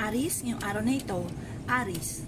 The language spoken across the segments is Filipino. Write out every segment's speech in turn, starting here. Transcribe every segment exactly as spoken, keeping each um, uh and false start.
Aris, ngayong araw na ito, Aris.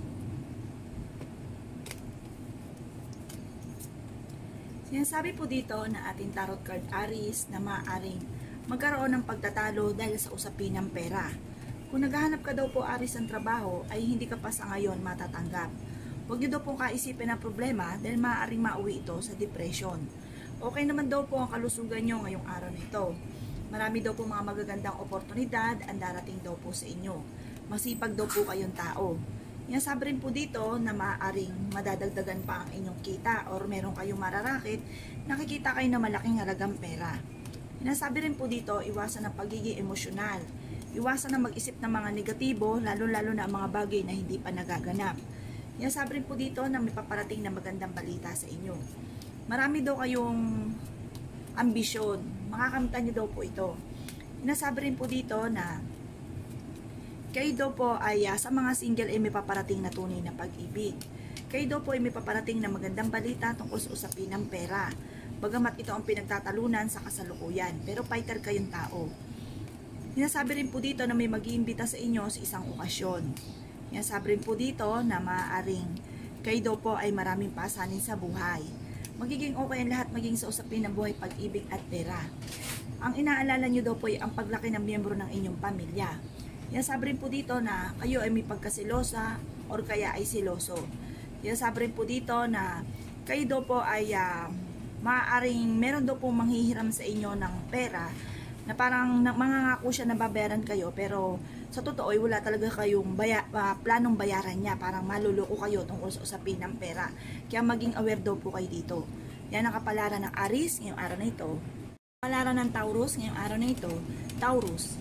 Sinasabi po dito na ating tarot card Aris na maaaring magkaroon ng pagtatalo dahil sa usapin ng pera. Kung naghahanap ka daw po Aris ng trabaho ay hindi ka pa sa ngayon matatanggap. Huwag niyo daw pong kaisipin ang problema dahil maaaring mauwi ito sa depression. Okay naman daw po ang kalusugan nyo ngayong araw na ito. Marami daw po mga magagandang oportunidad ang darating daw po sa inyo. Masipag daw po kayong tao. Sinasabi rin po dito na maaaring madadagdagan pa ang inyong kita or meron kayong mararakit, nakikita kayo na malaking halagang pera. Sinasabi rin po dito, iwasan ang pagiging emosyonal. Iwasan na mag-isip ng mga negatibo, lalo-lalo na ang mga bagay na hindi pa nagaganap. Sinasabi rin po dito na may paparating na magandang balita sa inyo. Marami daw kayong ambisyon, makakamtan niyo daw po ito. Sinasabi rin po dito na kayo daw po ay uh, sa mga single ay may paparating na tunay na pag-ibig. Kayo daw po ay may paparating na magandang balita tungkol sa usapin ng pera. Bagamat ito ang pinagtatalunan sa kasalukuyan, pero fighter kayong tao. Sinasabi rin po dito na may mag-iimbita sa inyo sa isang okasyon. Sinasabi rin po dito na maaaring kayo daw po ay maraming pasanin sa buhay. Magiging okay ang lahat maging sa usapin ng buhay, pag-ibig at pera. Ang inaalala nyo daw po ay ang paglaki ng miyembro ng inyong pamilya. Sinasabi rin po dito na kayo ay may pagkasilosa or kaya ay siloso. Sinasabi rin po dito na kayo daw po ay uh, maaaring meron daw po manghihiram sa inyo ng pera na parang mangangako siya na babayaran kayo pero sa totoo ay wala talaga kayong baya, uh, planong bayaran niya, parang maluloko kayo tungkol sa usapin ng pera. Kaya maging aware daw po kayo dito. Yan ang kapalaran ng Aris ngayong araw na ito. Kapalaran ng Taurus ngayong araw na ito, Taurus.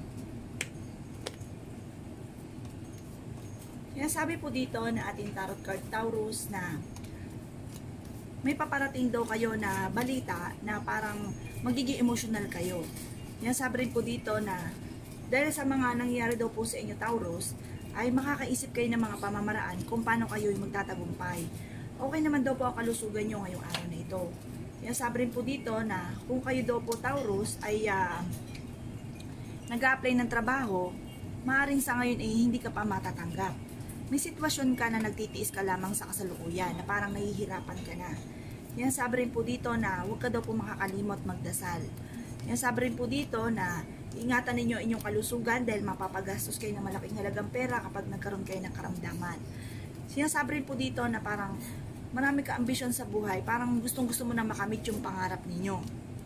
Sinasabi po dito na ating tarot card Taurus na may paparating daw kayo na balita na parang magiging emotional kayo. Sinasabi rin po dito na dahil sa mga nangyayari daw po sa inyo Taurus, ay makakaisip kayo ng mga pamamaraan kung paano kayo magtatagumpay. Okay naman daw po ang kalusugan nyo ngayong araw na ito. Sinasabi rin po dito na kung kayo daw po Taurus ay uh, nag-a-apply ng trabaho, maaaring sa ngayon ay hindi ka pa matatanggap. May sitwasyon ka na nagtitiis ka lamang sa kasalukuyan na parang nahihirapan ka na. Yan sabi rin po dito na huwag ka daw po makakalimot magdasal. Yan sabi rin po dito na ingatan ninyo inyong kalusugan dahil mapapagastos kayo ng malaking halagang pera kapag nagkaroon kayo ng karamdaman. Sinasabi rin po dito na parang marami ka ambisyon sa buhay, parang gustong gusto mo na makamit yung pangarap ninyo.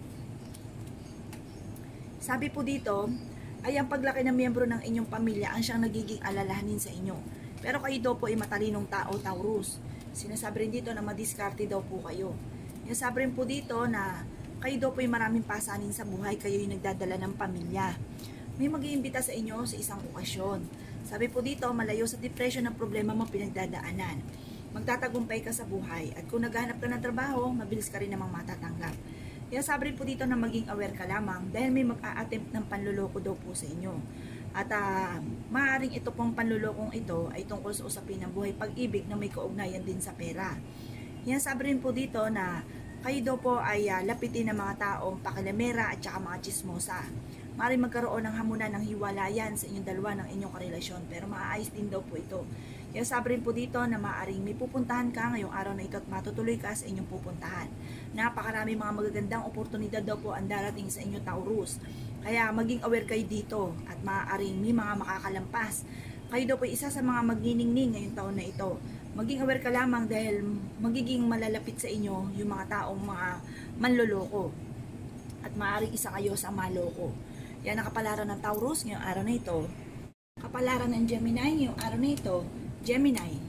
Sabi po dito ay ang paglaki ng miyembro ng inyong pamilya ang siyang nagiging alalahanin sa inyo. Pero kayo daw po ay matalinong tao, Taurus. Sinasabi rin dito na madiskarte daw po kayo. Sinasabi rin po dito na kayo daw po ay maraming pasanin sa buhay, kayo yung nagdadala ng pamilya. May mag-iimbita sa inyo sa isang okasyon. Sabi po dito, malayo sa depression ng problema mo pinagdadaanan. Magtatagumpay ka sa buhay. At kung naghahanap ka ng trabaho, mabilis ka rin namang matatanggap. Sinasabi rin po dito na maging aware ka lamang dahil may mag-a-attempt ng panluloko daw po sa inyo. At uh, maaaring ito pong panlulokong ito ay tungkol sa usapin ng buhay, pag-ibig na may kaugnayan din sa pera. Yan sabi rin po dito na kayo daw po ay uh, lapitin ng mga taong pakilamera at saka mga chismosa. Maaaring magkaroon ng hamunan ng hiwalayan sa inyong dalawa ng inyong karelasyon pero maaayos din daw po ito. Yan sabi rin po dito na maaaring may pupuntahan ka ngayong araw na ito at matutuloy ka sa inyong pupuntahan. Napakarami mga magagandang oportunidad daw po ang darating sa inyo Taurus. Kaya maging aware kayo dito at maaaring may mga makakalampas. Kayo daw po isa sa mga magniningning ngayong taon na ito. Maging aware ka lamang dahil magiging malalapit sa inyo yung mga taong mga manloloko. At maaaring isa kayo sa maloko. Yan ang kapalaran ng Taurus ngayong araw na ito. Kapalaran ng Gemini ngayong araw na ito, Gemini.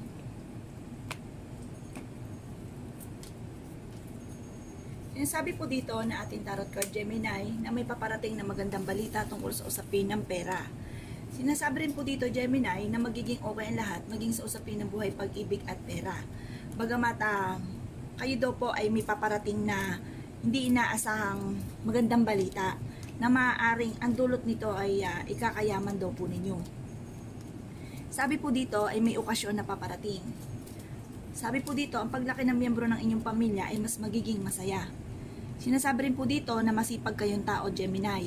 Sabi po dito na ating tarot card Gemini na may paparating na magandang balita tungkol sa usapin ng pera. Sinasabi rin po dito Gemini na magiging okay ang lahat maging sa usapin ng buhay, pag-ibig at pera. Bagamat uh, kayo daw po ay may paparating na hindi inaasahang magandang balita na maaaring ang dulot nito ay uh, ikakayaman daw po ninyo. Sabi po dito ay may okasyon na paparating. Sabi po dito, ang paglaki ng miyembro ng inyong pamilya ay mas magiging masaya. Sinasabi rin po dito na masipag kayong tao, Gemini.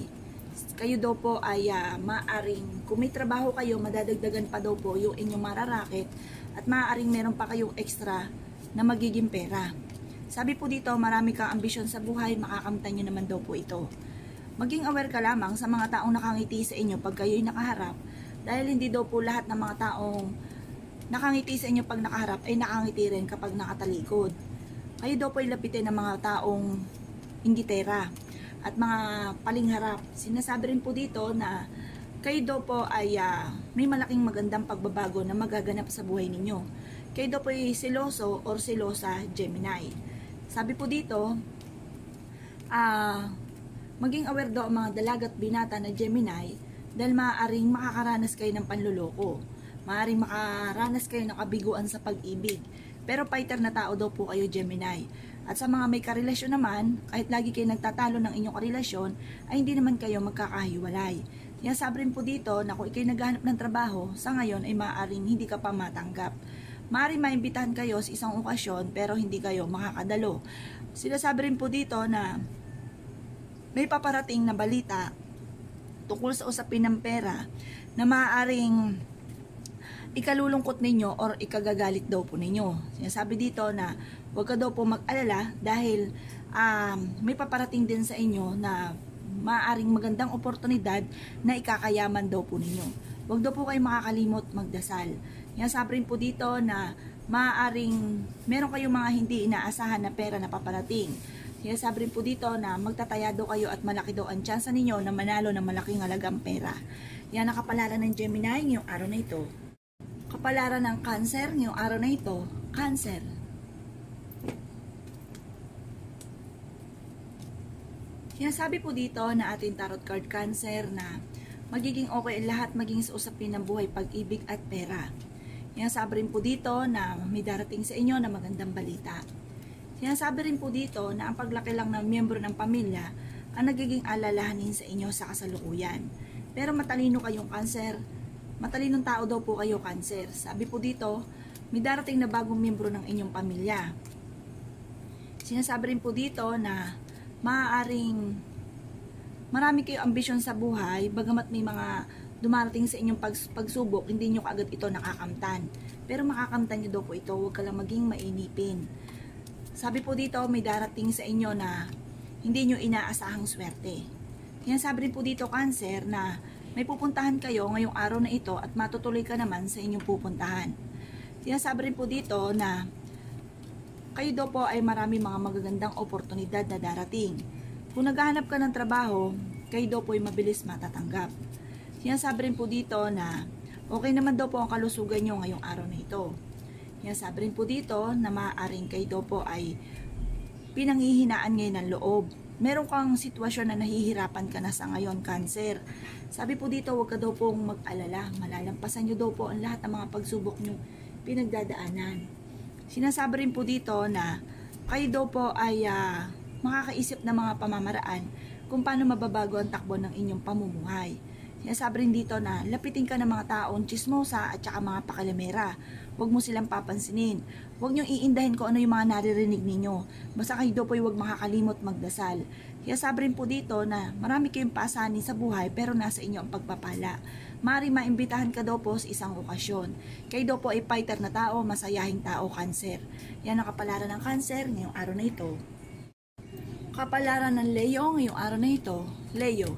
kayo daw po ay uh, maaring, kung may trabaho kayo, madadagdagan pa daw po yung inyong mararaket at maaring meron pa kayong extra na magiging pera. Sabi po dito, marami kang ambisyon sa buhay, makakamtan nyo naman daw po ito. Maging aware ka lamang sa mga taong nakangiti sa inyo pag kayo'y nakaharap, dahil hindi daw po lahat ng mga taong nakangiti sa inyo pag nakaharap ay nakangiti rin kapag nakatalikod. Kayo daw po ay lapitin ng mga taong inggitera at mga palingharap. Sinasabi rin po dito na kayo daw po ay uh, may malaking magandang pagbabago na magaganap sa buhay ninyo. Kayo daw po ay siloso or silosa Gemini. Sabi po dito, uh, maging aware daw ang mga dalagat binata na Gemini dahil maaaring makakaranas kayo ng panluloko. Maaaring makaranas kayo ng kabiguan sa pag-ibig. Pero fighter na tao daw po kayo Gemini. At sa mga may karelasyon naman, kahit lagi kayo nagtatalo ng inyong karelasyon, ay hindi naman kayo magkakahiwalay. Kaya sabi rin po dito na kung ikay naghahanap ng trabaho, sa ngayon ay maaaring hindi ka pa matanggap. Maaaring maimbitahan kayo sa isang okasyon pero hindi kayo makakadalo. Sila sabi rin po dito na may paparating na balita tungkol sa usapin ng pera na maaaring ikalulungkot ninyo or ikagagalit daw po ninyo. Sinasabi dito na huwag ka daw po mag-alala dahil um, may paparating din sa inyo na maaaring magandang oportunidad na ikakayaman daw po ninyo. Huwag daw po kayo makakalimot magdasal. Sinasabi rin po dito na maaaring meron kayong mga hindi inaasahan na pera na paparating. Sinasabi rin po dito na magtataya daw kayo at malaki daw ang tsansa ninyo na manalo ng malaking halagang pera. Yan ang kapalaran ng Gemini ngayong araw na ito. Kapalaran ng Cancer ngayong araw na ito, Cancer. Sinasabi po dito na ating tarot card Cancer na magiging okay ang lahat maging sa usapin ng buhay, pag-ibig at pera. Sinasabi rin po dito na may darating sa inyo na magandang balita. Sinasabi rin po dito na ang paglaki lang ng miyembro ng pamilya ang nagiging alalahanin sa inyo sa kasalukuyan. Pero matalino kayong Cancer. Matalinong tao daw po kayo Cancer. Sabi po dito, may darating na bagong miyembro ng inyong pamilya. Sinasabi rin po dito na maaaring marami kayo ambisyon sa buhay, bagamat may mga dumarating sa inyong pag pagsubok, hindi nyo kaagad ito nakakamtan. Pero makakamtan nyo daw po ito, huwag ka lang maging mainipin. Sabi po dito, may darating sa inyo na hindi nyo inaasahang swerte. Sinasabi rin po dito Cancer na may pupuntahan kayo ngayong araw na ito at matutuloy ka naman sa inyong pupuntahan. Sinasabi rin po dito na kayo daw po ay marami mga magagandang oportunidad na darating. Kung naghahanap ka ng trabaho, kayo daw po ay mabilis matatanggap. Sinasabi rin po dito na okay naman daw po ang kalusugan nyo ngayong araw na ito. Sinasabi rin po dito na maaaring kayo daw po ay pinanghihinaan ngayon ng loob. Meron kang sitwasyon na nahihirapan ka na sa ngayon, Cancer. Sabi po dito, huwag ka daw pong mag-alala. Malalampasan nyo daw po ang lahat ng mga pagsubok nyo pinagdadaanan. Sinasabi rin po dito na kayo daw po ay uh, makakaisip ng mga pamamaraan kung paano mababago ang takbo ng inyong pamumuhay. Sinasabi rin dito na lapitin ka ng mga taong chismosa at saka mga pakalamera. Huwag mo silang papansinin. Huwag niyong iindahin kung ano yung mga naririnig ninyo. Basta kayo daw po ay huwag makakalimot magdasal. Sinasabi rin po dito na marami kayong paasanin sa buhay pero nasa inyo ang pagpapala. Maaaring maimbitahan ka daw po sa isang okasyon. Kayo daw po ay fighter na tao, masayahing tao, Cancer. Yan ang kapalaran ng Cancer ngayong araw na ito. Kapalaran ng Leo ngayong araw na ito, Leo.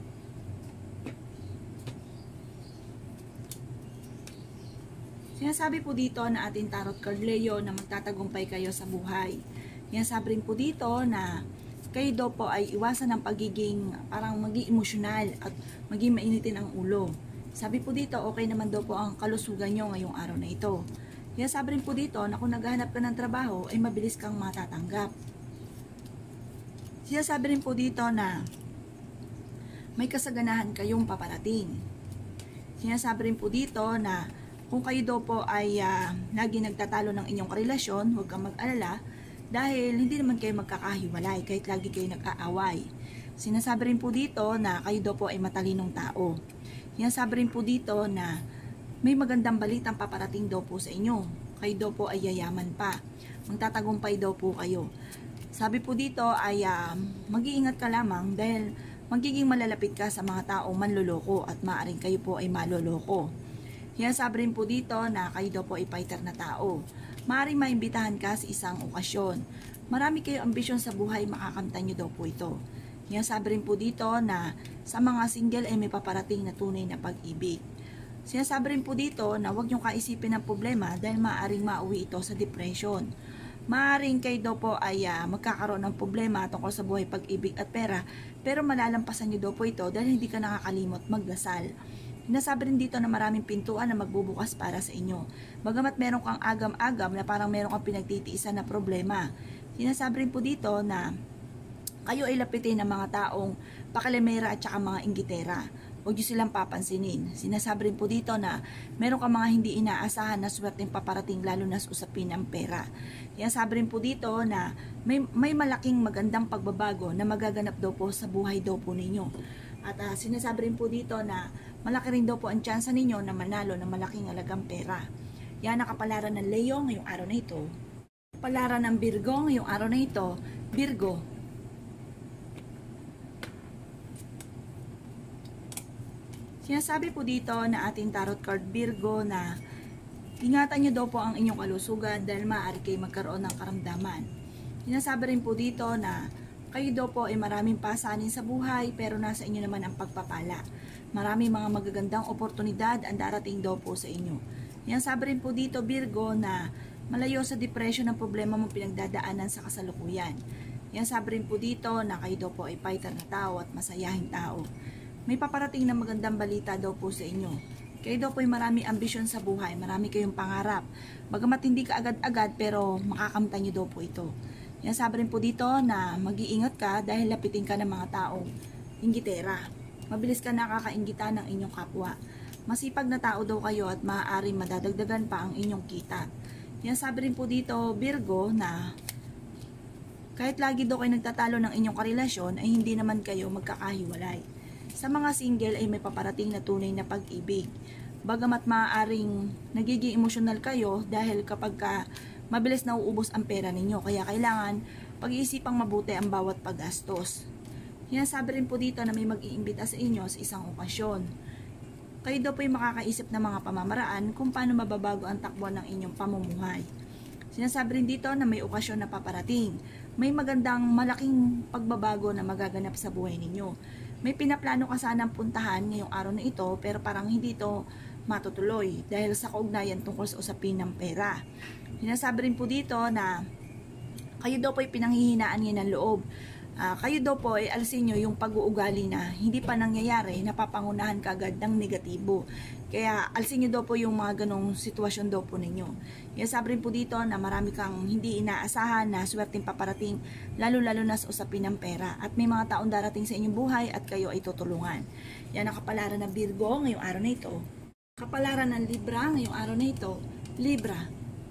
Sinasabi po dito na ating tarot card Leo na magtatagumpay kayo sa buhay. Sinasabi rin po dito na kayo daw po ay iwasan ng pagiging parang maging emosyonal at maging mainitin ang ulo. Sabi po dito okay naman daw po ang kalusugan nyo ngayong araw na ito. Sinasabi rin po dito na kung naghahanap ka ng trabaho ay mabilis kang matatanggap. Sinasabi rin po dito na may kasaganahan kayong paparating. Sinasabi rin po dito na kung kayo daw po ay uh, lagi nagtatalo ng inyong karelasyon, huwag kang mag-alala dahil hindi naman kayo magkakahiwalay kahit lagi kayo nag-aaway. Sinasabi rin po dito na kayo daw po ay matalinong tao. Sinasabi rin po dito na may magandang balitang paparating daw po sa inyo. Kayo daw po ay yayaman pa. Magtatagumpay daw po kayo. Sabi po dito ay uh, mag-iingat ka lamang dahil magiging malalapit ka sa mga taong manloloko at maaaring kayo po ay maloloko. Sinasabi rin po dito na kayo daw po ay fighter na tao. Maaaring maimbitahan ka sa isang okasyon. Marami kayo ambisyon sa buhay, makakamtan nyo daw po ito. Sinasabi rin po dito na sa mga single ay may paparating na tunay na pag-ibig. Sinasabi rin po dito na huwag nyo kaisipin ng problema dahil maaaring mauwi ito sa depression. Maaaring kayo daw po ay uh, magkakaroon ng problema tungkol sa buhay, pag-ibig at pera, pero malalampasan nyo daw po ito dahil hindi ka nakakalimot magdasal. Sinasabi rin dito na maraming pintuan na magbubukas para sa inyo. Bagamat meron kang agam-agam na parang meron kang pinagtitiisan na problema. Sinasabi rin po dito na kayo ay lapitin ng mga taong pakalimera at saka mga inggitera. Huwag nyo silang papansinin. Sinasabi rin po dito na meron kang mga hindi inaasahan na swerteng paparating lalo na sa usapin ng pera. Sinasabi rin po dito na may, may malaking magandang pagbabago na magaganap daw po sa buhay daw po ninyo. At uh, sinasabi rin po dito na malaki rin daw po ang tsansa ninyo na manalo ng malaking halagang pera. Yan ang kapalaran ng Leo ngayong araw na ito. Kapalaran ng Virgo ngayong araw na ito, Virgo. Sinasabi po dito na ating tarot card Virgo na ingatan nyo daw po ang inyong kalusugan dahil maaari kayo magkaroon ng karamdaman. Sinasabi rin po dito na kayo daw po ay maraming pasanin sa buhay pero nasa inyo naman ang pagpapala. Maraming mga magagandang oportunidad ang darating daw po sa inyo. Sinasabi rin po dito Virgo na malayo sa depression ang problema mong pinagdadaanan sa kasalukuyan. Sinasabi rin po dito na kayo daw po ay fighter na tao at masayahing tao. May paparating na magandang balita daw po sa inyo. Kayo daw po ay marami ambisyon sa buhay, marami kayong pangarap. Bagamat hindi ka agad-agad pero makakamtan nyo daw po ito. Yan sabi rin po dito na mag-iingat ka dahil lapitin ka ng mga taong inggitera. Mabilis ka nakakainggita ng inyong kapwa. Masipag na tao daw kayo at maaaring madadagdagan pa ang inyong kita. Yan sabi rin po dito Virgo na kahit lagi daw kayo nagtatalo ng inyong karelasyon ay hindi naman kayo magkakahiwalay. Sa mga single ay may paparating na tunay na pag-ibig. Bagamat maaaring nagiging emosyonal kayo dahil kapag ka mabilis na uubos ang pera ninyo. Kaya kailangan pag-iisipang mabuti ang bawat paggastos. Sinasabi rin po dito na may mag-iimbita sa inyo sa isang okasyon. Kayo daw po ay makakaisip ng mga pamamaraan kung paano mababago ang takbo ng inyong pamumuhay. Sinasabi rin dito na may okasyon na paparating. May magandang malaking pagbabago na magaganap sa buhay ninyo. May pinaplano ka sanang puntahan ngayong araw na ito pero parang hindi ito matutuloy dahil sa kaugnayan tungkol sa usapin ng pera. Sinasabi rin po dito na kayo daw po ay pinanghihinaan niya ng loob. Uh, kayo daw po ay alisin nyo yung pag-uugali na hindi pa nangyayari, napapangunahan ka agad ng negatibo. Kaya alisin nyo daw po yung mga ganong sitwasyon daw po ninyo. Yan sabi rin po dito na marami kang hindi inaasahan na swerteng paparating lalo-lalo na sa usapin ng pera. At may mga taong darating sa inyong buhay at kayo ay tutulungan. Yan ang kapalaran ng Virgo ngayong araw na ito. Kapalaran ng Libra ngayong araw na ito, Libra.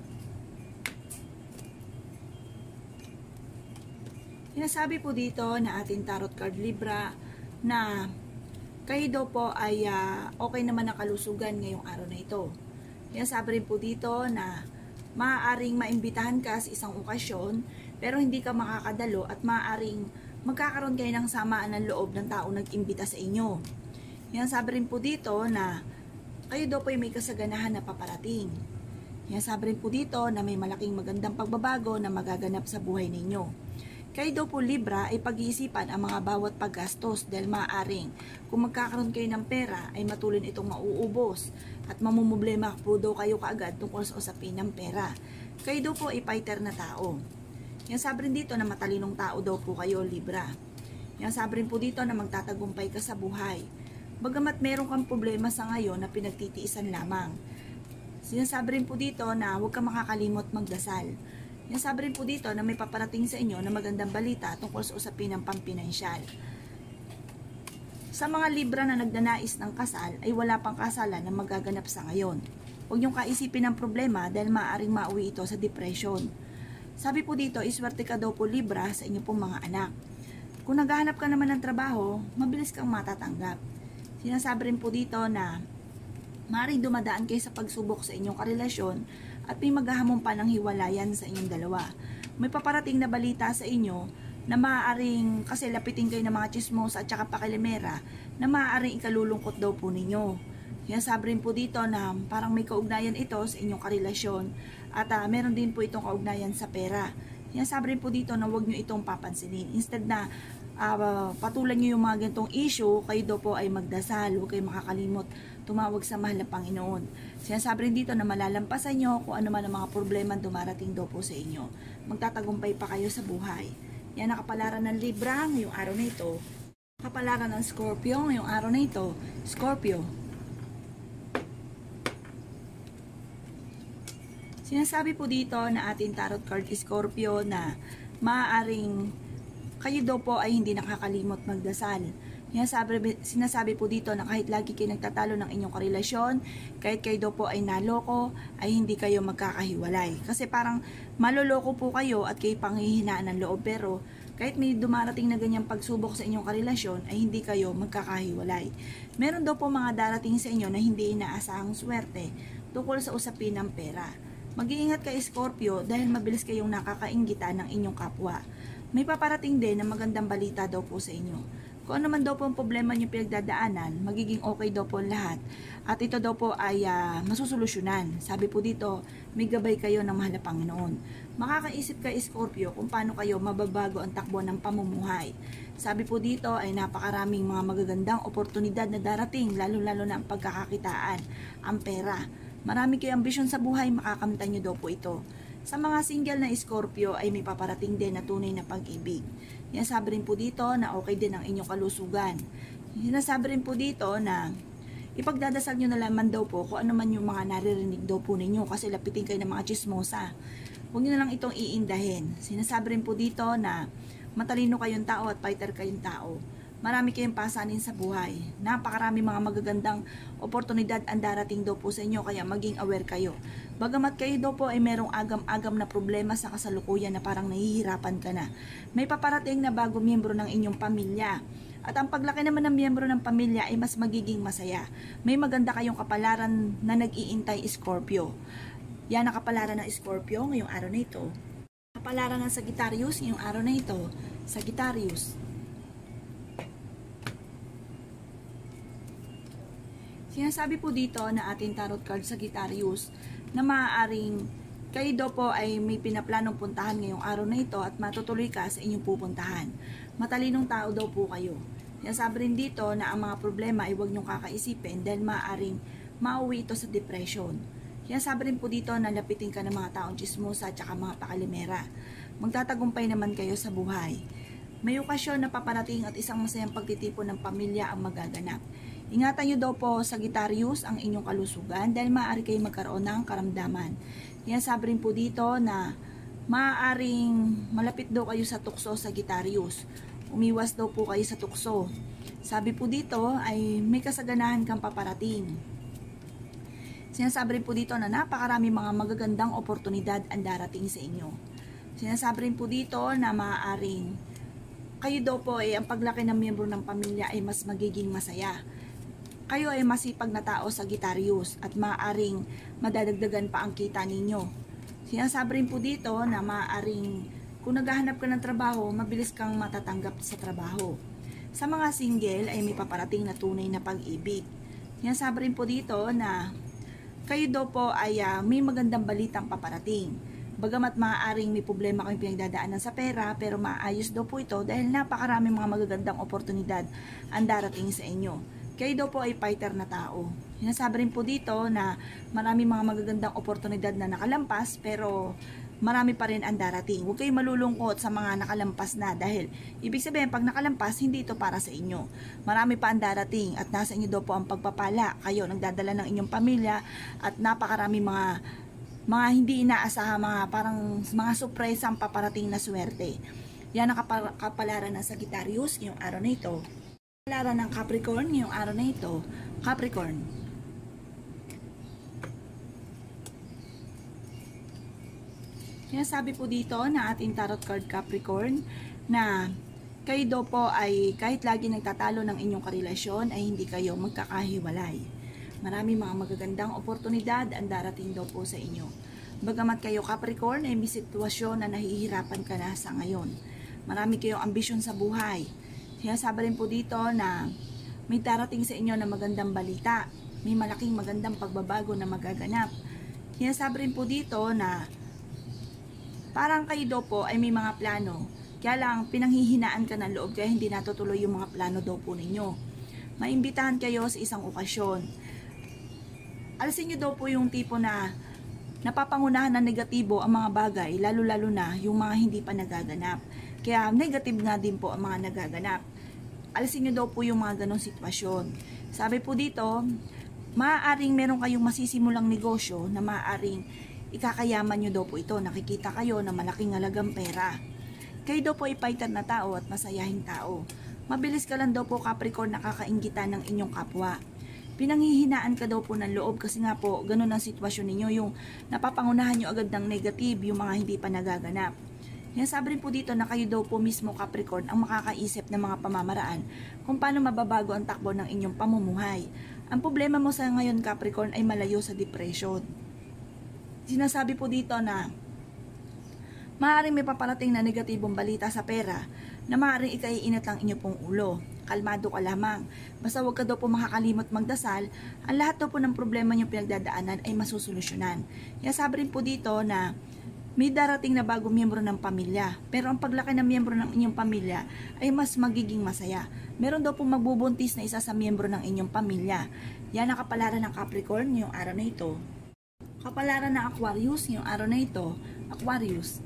Sinasabi po dito na ating tarot card Libra na kayo daw po ay uh, okay naman ang kalusugan ngayong araw na ito. Sinasabi rin po dito na maaaring maimbitahan ka sa isang okasyon pero hindi ka makakadalo at maaaring magkakaroon kayo ng samaan ng loob ng taong nag-imbita sa inyo. Sinasabi rin po dito na kayo daw po ay may kasaganahan na paparating. Sinasabi rin po dito na may malaking magandang pagbabago na magaganap sa buhay ninyo. Kayo daw po Libra ay pag-iisipan ang mga bawat paggastos dahil maaaring kung magkakaroon kayo ng pera ay matulin itong mauubos at mamumblema po daw kayo kaagad tungkol sa usapin ng pera. Kayo daw po ay fighter na tao. Yan sabi rin dito na matalinong tao daw po kayo Libra. Yan sabi rin po dito na magtatagumpay ka sa buhay. Bagamat meron kang problema sa ngayon na pinagtitiisan lamang. Sinasabi rin po dito na huwag kang makakalimot magdasal. Sinasabi rin po dito na may paparating sa inyo na magandang balita tungkol sa usapin ng pampinansyal. Sa mga Libra na nagdanais ng kasal ay wala pang kasalan na magaganap sa ngayon. Huwag niyong kaisipin ng problema dahil maaaring mauwi ito sa depression. Sabi po dito, iswerte ka daw po Libra sa inyong pong mga anak. Kung naghahanap ka naman ng trabaho, mabilis kang matatanggap. Sinasabi rin po dito na maaaring dumadaan kayo sa pagsubok sa inyong karelasyon at may maghahamon pa ng hiwalayan sa inyong dalawa. May paparating na balita sa inyo na maaaring, kasi lapitin kayo ng mga chismosa at saka pakilimera, na maaaring ikalulungkot daw po ninyo. Sinasabi rin po dito na parang may kaugnayan ito sa inyong karelasyon at uh, meron din po itong kaugnayan sa pera. Sinasabi rin po dito na huwag nyo itong papansinin. Instead na uh, patulan nyo yung mga ganitong issue, kayo daw po ay magdasal, huwag kayo makakalimot tumawag sa mahal na Panginoon. Sinasabi rin dito na malalampasan nyo kung ano man ang mga problema dumarating daw po sa inyo. Magtatagumpay pa kayo sa buhay. Yan ang kapalaran ng Libra ngayong araw na ito. Kapalaran ng Scorpio ngayong araw na ito. Scorpio. Sinasabi po dito na ating tarot card Scorpio na maaaring kayo daw po ay hindi nakakalimot magdasal. Sinasabi, sinasabi po dito na kahit lagi kayo nagtatalo ng inyong karelasyon, kahit kayo daw po ay naloko, ay hindi kayo magkakahiwalay. Kasi parang maloloko po kayo at kayo panghihinaan ng loob, pero kahit may dumarating na ganyang pagsubok sa inyong karelasyon, ay hindi kayo magkakahiwalay. Meron daw po mga darating sa inyo na hindi inaasahang swerte tungkol sa usapin ng pera. Mag-iingat kay Scorpio dahil mabilis kayong nakakainggitan ng inyong kapwa. May paparating din na magandang balita daw po sa inyo. Kung ano man daw po ang problema niyo pinagdadaanan, magiging okay daw po lahat. At ito daw po ay uh, masusolusyonan. Sabi po dito, may gabay kayo ng mahal na Panginoon. Makakaisip kay Scorpio kung paano kayo mababago ang takbo ng pamumuhay. Sabi po dito ay napakaraming mga magagandang oportunidad na darating, lalo-lalo na ang pagkakakitaan, ang pera. Marami kayong ambisyon sa buhay, makakamtan nyo daw po ito. Sa mga single na Scorpio ay may paparating din na tunay na pag-ibig. Sinasabi rin po dito na okay din ang inyong kalusugan. Sinasabi rin po dito na ipagdadasal nyo na lamang daw po kung ano man yung mga naririnig daw po ninyo kasi lapitin kayo ng mga chismosa. Huwag nyo na lang itong iindahin. Sinasabi rin po dito na matalino kayong tao at fighter kayong tao. Marami kayong pasanin sa buhay. Napakarami mga magagandang oportunidad ang darating daw po sa inyo, kaya maging aware kayo. Bagamat kayo daw po ay merong agam-agam na problema sa kasalukuyan na parang nahihirapan ka na. May paparating na bago miyembro ng inyong pamilya. At ang paglaki naman ng miyembro ng pamilya ay mas magiging masaya. May maganda kayong kapalaran na nag-iintay Scorpio. Yan ang kapalaran ng Scorpio ngayong araw na ito. Kapalaran ng Sagittarius ngayong araw na ito. Sagittarius. Sinasabi po dito na ating tarot card Sagittarius na maaaring kayo daw po ay may pinaplanong puntahan ngayong araw na ito at matutuloy ka sa inyong pupuntahan. Matalinong tao daw po kayo. Sinasabi rin dito na ang mga problema ay huwag niyong kakaisipin dahil maaaring mauwi ito sa depression. Sinasabi rin po dito na lapitin ka ng mga taong chismosa at saka mga pakalimera. Magtatagumpay naman kayo sa buhay. May okasyon na paparating at isang masayang pagtitipon ng pamilya ang magaganap. Ingatan nyo daw po Sagittarius ang inyong kalusugan dahil maaari kayo magkaroon ng karamdaman. Sinasabi rin po dito na maaaring malapit daw kayo sa tukso Sagittarius. Umiwas daw po kayo sa tukso. Sabi po dito ay may kasaganahan kang paparating. Sinasabi rin po dito na napakarami mga magagandang oportunidad ang darating sa inyo. Sinasabi rin po dito na maaaring kayo daw po ay ang paglaki ng miyembro ng pamilya ay mas magiging masaya. Kayo ay masipag na tao Sagittarius at maaaring madadagdagan pa ang kita ninyo. Sinasabi rin po dito na maaaring kung naghahanap ka ng trabaho, mabilis kang matatanggap sa trabaho. Sa mga single ay may paparating na tunay na pag-ibig. Sinasabi rin po dito na kayo daw po ay uh, may magandang balitang paparating. Bagamat maaaring may problema kayong pinagdadaanan sa pera, pero maayos daw po ito dahil napakaraming mga magagandang oportunidad ang darating sa inyo. Kayo daw po ay fighter na tao. Sinasabi rin po dito na marami mga magagandang oportunidad na nakalampas, pero marami pa rin ang darating. Huwag kayong malulungkot sa mga nakalampas na dahil ibig sabihin pag nakalampas, hindi ito para sa inyo. Marami pa ang darating at nasa inyo daw po ang pagpapala. Kayo nagdadala ng inyong pamilya at napakarami mga mga hindi inaasahan, mga parang mga surprise ang paparating na swerte. Yan ang kapal kapalaran ng Sagittarius ngayong araw na ito. Kapalaran ng Capricorn ngayong araw na ito. Capricorn. Sinasabi po dito na ating tarot card Capricorn na kayo daw po ay kahit lagi nagtatalo ng inyong karelasyon ay hindi kayo magkakahiwalay. Marami mga magagandang oportunidad ang darating daw po sa inyo. Bagamat kayo Capricorn ay may sitwasyon na nahihirapan ka na sa ngayon. Marami kayong ambisyon sa buhay. Sinasabi rin po dito na may darating sa inyo na magandang balita. May malaking magandang pagbabago na magaganap. Sinasabi rin po dito na parang kayo daw po ay may mga plano. Kaya lang pinanghihinaan ka ng loob kaya hindi natutuloy yung mga plano daw po ninyo. Maimbitahan kayo sa isang okasyon. Alisin nyo daw po yung tipo na napapangunahan ng negatibo ang mga bagay, lalo-lalo na yung mga hindi pa nagaganap. Kaya negative nga din po ang mga nagaganap. Alisin nyo daw po yung mga ganong sitwasyon. Sabi po dito, maaaring meron kayong masisimulang negosyo na maaaring ikakayaman nyo daw po ito. Nakikita kayo na malaking halagang pera. Kayo daw po ay fighter na tao at masayahing tao. Mabilis ka lang daw po, Capricorn, nakakainggitan ng inyong kapwa. Pinanghihinaan ka daw po ng loob kasi nga po ganun ang sitwasyon ninyo, yung napapangunahan nyo agad ng negative yung mga hindi pa nagaganap. Yan, sabi rin po dito na kayo daw po mismo, Capricorn, ang makakaisip ng mga pamamaraan kung paano mababago ang takbo ng inyong pamumuhay. Ang problema mo sa ngayon, Capricorn, ay malayo sa depression. Sinasabi po dito na maaaring may paparating na negatibong balita sa pera na maaaring ikaiinat lang inyo pong ulo. Kalmado ka lamang. Basta huwag ka daw po makakalimot magdasal, ang lahat daw po ng problema nyo pinagdadaanan ay masusolusyonan. Kaya sabi rin po dito na may darating na bagong miyembro ng pamilya. Pero ang paglaki ng miyembro ng inyong pamilya ay mas magiging masaya. Meron daw po magbubuntis na isa sa miyembro ng inyong pamilya. Yan ang kapalaran ng Capricorn ngayong araw na ito. Kapalaran ng Aquarius ngayong araw na ito. Aquarius.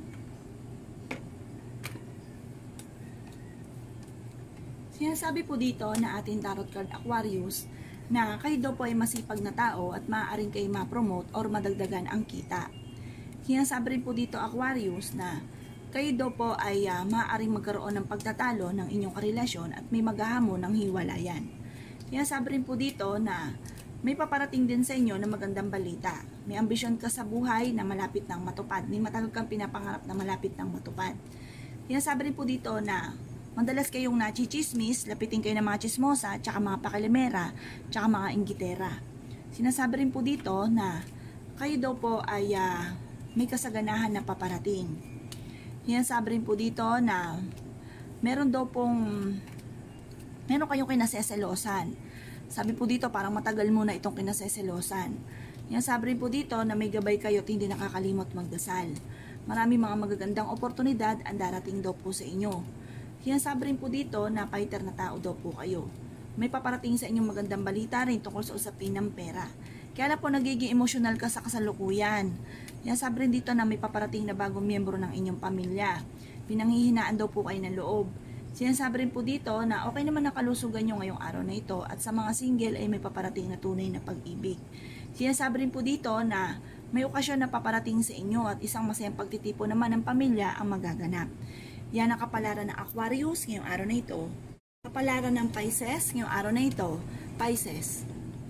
Sinasabi po dito na ating tarot card Aquarius na kayo daw po ay masipag na tao at maaaring kayo ma-promote or madagdagan ang kita. Sinasabi rin po dito, Aquarius, na kayo daw po ay uh, maaaring magkaroon ng pagtatalo ng inyong karelasyon at may maghahamon ng hiwalayan. Sinasabi rin po dito na may paparating din sa inyo na magandang balita. May ambisyon ka sa buhay na malapit nang matupad. May matagal kang pinapangarap na malapit nang matupad. Sinasabi rin po dito na madalas kayong nachichismis, lapitin kayo ng mga chismosa, tsaka mga pakilimera, tsaka mga inggitera. Sinasabi rin po dito na kayo daw po ay uh, may kasaganahan na paparating. Sinasabi rin po dito na meron daw pong meron kayong kinaseselosan. Sabi po dito parang matagal muna itong kinaseselosan. Sinasabi rin po dito na may gabay kayo at hindi nakakalimot magdasal. Marami mga magagandang oportunidad ang darating daw po sa inyo. Sinasabi rin po dito na fighter na tao daw po kayo. May paparating sa inyong magandang balita rin tungkol sa usapin ng pera. Kaya na po nagiging emosyonal ka sa kasalukuyan. Sinasabi rin dito na may paparating na bagong miyembro ng inyong pamilya. Pinanghihinaan daw po kayo ng loob. Sinasabi rin po dito na okay naman nakalusugan nyo ngayong araw na ito at sa mga single ay may paparating na tunay na pag-ibig. Sinasabi rin po dito na may okasyon na paparating sa inyo at isang masayang pagtitipo naman ng pamilya ang magaganap. Yan ang kapalaran ng Aquarius ngayong araw na ito. Kapalaran ng Pisces ngayong araw na ito. Pisces.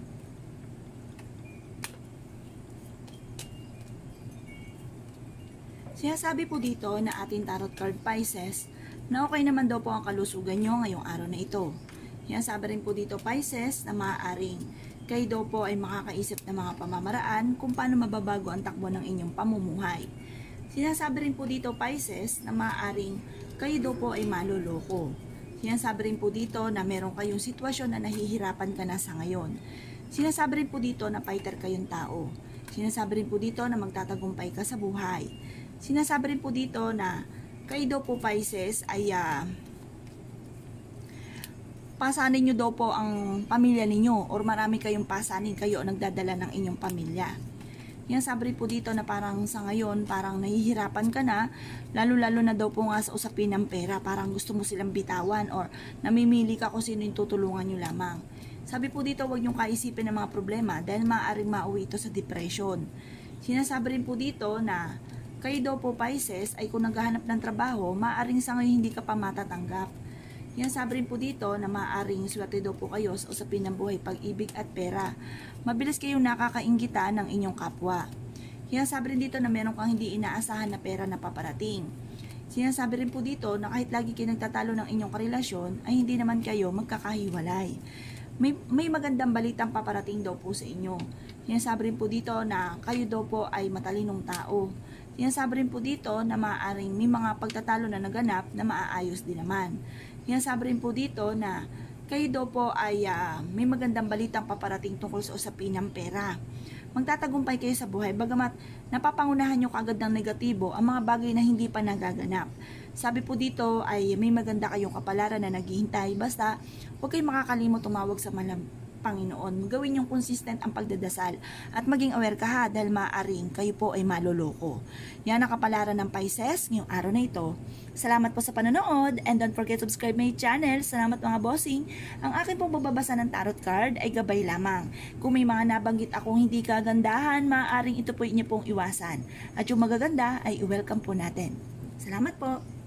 Sinasabi po dito na ating tarot card Pisces na okay naman daw po ang kalusugan nyo ngayong araw na ito. Sinasabi rin po dito Pisces na maaaring kayo daw po ay makakaisip ng mga pamamaraan kung paano mababago ang takbo ng inyong pamumuhay. Sinasabi rin po dito Pisces na maaaring kayo daw po ay maluloko. Sinasabi rin po dito na meron kayong sitwasyon na nahihirapan ka na sa ngayon. Sinasabi rin po dito na fighter kayong tao. Sinasabi rin po dito na magtatagumpay ka sa buhay. Sinasabi rin po dito na kayo daw po Pisces ay uh, pasanin nyo daw po ang pamilya ninyo or marami kayong pasanin kayo nagdadala ng inyong pamilya. Yan, sabi rin po dito na parang sa ngayon parang nahihirapan ka na, lalo-lalo na daw po nga sa usapin ng pera, parang gusto mo silang bitawan or namimili ka kung sino yung tutulungan nyo lamang. Sabi po dito huwag nyo kaisipin ng mga problema dahil maaaring mauwi ito sa depression. Sinasabi rin po dito na kayo daw po Pisces ay kung naghahanap ng trabaho, maaaring sa ngayon hindi ka pa matatanggap. Yan, sabi rin po dito na maaaring swerte daw po kayo sa usapin ng buhay, pag-ibig at pera. Mabilis kayong nakakainggita ng inyong kapwa. Yan, sabi rin dito na meron kang hindi inaasahan na pera na paparating. Sinasabi rin po dito na kahit lagi kayo nagtatalo ng inyong karelasyon, ay hindi naman kayo magkakahiwalay. May, may magandang balitang paparating daw po sa inyo. Sinasabi rin po dito na kayo daw po ay matalinong tao. Sinasabi rin po dito na maaaring may mga pagtatalo na naganap na maaayos din naman. Sinasabi rin po dito na kayo daw po ay uh, may magandang balitang paparating tungkol sa usapin ng pera. Magtatagumpay kayo sa buhay bagamat napapangunahan nyo kaagad ng negatibo ang mga bagay na hindi pa nagaganap. Sabi po dito ay may maganda kayong kapalaran na naghihintay, basta huwag kayong makakalimot tumawag sa malam Panginoon. Gawin yung consistent ang pagdadasal at maging aware ka ha dahil maaaring kayo po ay maloloko. Yan ang kapalaran ng Pisces ngayong araw na ito. Salamat po sa panonood and don't forget to subscribe my channel. Salamat mga bossing. Ang akin pong bababasa ng tarot card ay gabay lamang. Kung may mga nabanggit akong hindi kagandahan, maaaring ito po inyo pong iwasan. At yung magaganda ay i-welcome po natin. Salamat po.